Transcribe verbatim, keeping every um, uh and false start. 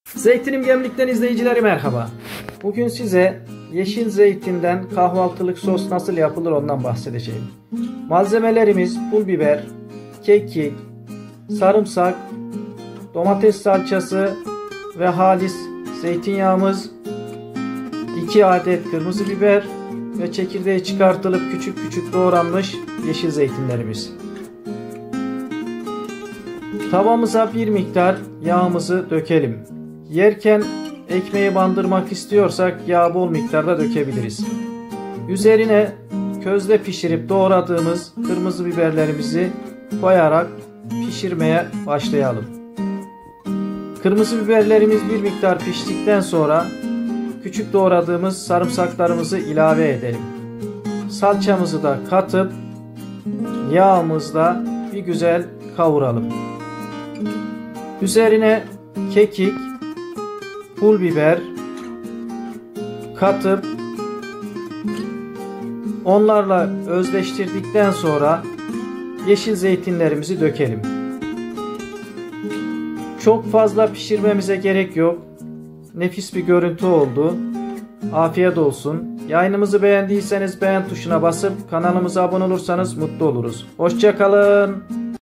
Zeytinim Gemlik'ten izleyicileri merhaba. Bugün size yeşil zeytinden kahvaltılık sos nasıl yapılır ondan bahsedeceğim. Malzemelerimiz pul biber, kekik, sarımsak, domates salçası ve halis zeytinyağımız, iki adet kırmızı biber ve çekirdeği çıkartılıp küçük küçük doğranmış yeşil zeytinlerimiz. Tavamıza bir miktar yağımızı dökelim. Yerken ekmeği bandırmak istiyorsak yağ bol miktarda dökebiliriz. Üzerine közde pişirip doğradığımız kırmızı biberlerimizi koyarak pişirmeye başlayalım. Kırmızı biberlerimiz bir miktar piştikten sonra küçük doğradığımız sarımsaklarımızı ilave edelim. Salçamızı da katıp yağımızla bir güzel kavuralım. Üzerine kekik, pul biber katıp onlarla özleştirdikten sonra yeşil zeytinlerimizi dökelim. Çok fazla pişirmemize gerek yok. Nefis bir görüntü oldu. Afiyet olsun. Yayınımızı beğendiyseniz beğen tuşuna basıp kanalımıza abone olursanız mutlu oluruz. Hoşça kalın.